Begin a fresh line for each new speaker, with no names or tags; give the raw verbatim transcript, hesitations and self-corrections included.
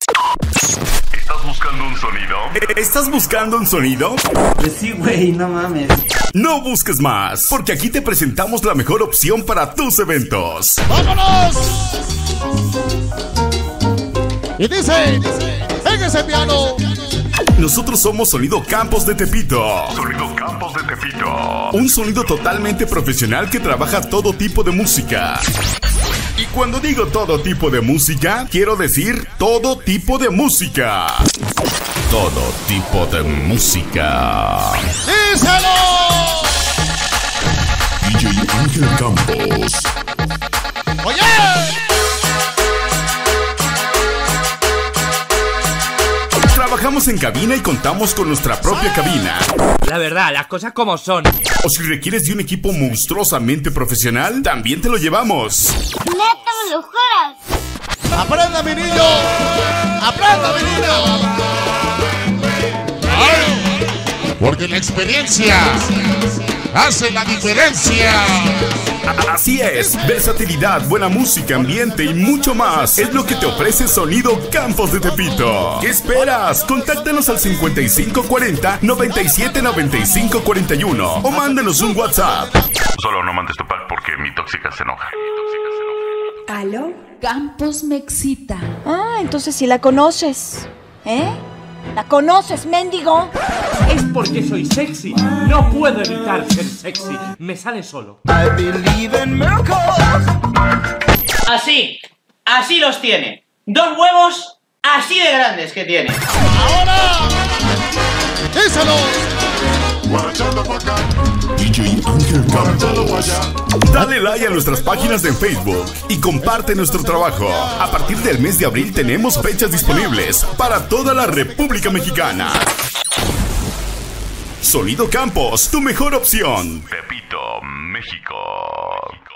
¿Estás buscando un sonido?
¿Estás buscando un sonido?
Pues sí, güey, no mames.
No busques más, porque aquí te presentamos la mejor opción para tus eventos.
¡Vámonos! Y dice, en ese piano.
Nosotros somos Sonido Campos de Tepito.
Sonido Campos de Tepito.
Un sonido totalmente profesional que trabaja todo tipo de música. Y cuando digo todo tipo de música, quiero decir todo tipo de música. Todo tipo de música.
¡Díselo!
D J Ángel Campos.
¡Oye!
Trabajamos en cabina y contamos con nuestra propia cabina.
La verdad, las cosas como son.
O si requieres de un equipo monstruosamente profesional, también te lo llevamos.
¡Neta, me lo juras!
¡Aprenda, mi niño! ¡Aprenda, mi niño! ¡Ay! Porque la experiencia hace la diferencia.
Así es, versatilidad, buena música, ambiente y mucho más es lo que te ofrece Sonido Campos de Tepito. ¿Qué esperas? Contáctanos al cincuenta y cinco cuarenta, noventa y siete noventa y cinco cuarenta y uno o mándanos un WhatsApp.
Solo no mandes tu pack porque mi tóxica se enoja.
¿Aló?
Campos me excita.
Ah, entonces sí la conoces, ¿eh? ¿La conoces, mendigo?
Es porque soy sexy. No puedo evitar ser sexy. Me sale solo.
Así, así los tiene. Dos huevos así de grandes que tiene.
¡Ahora! ¡Díselo!
D J Ángel Campos. Dale like a nuestras páginas de Facebook y comparte nuestro trabajo. A partir del mes de abril tenemos fechas disponibles para toda la República Mexicana. Sonido Campos, tu mejor opción.
Tepito, México.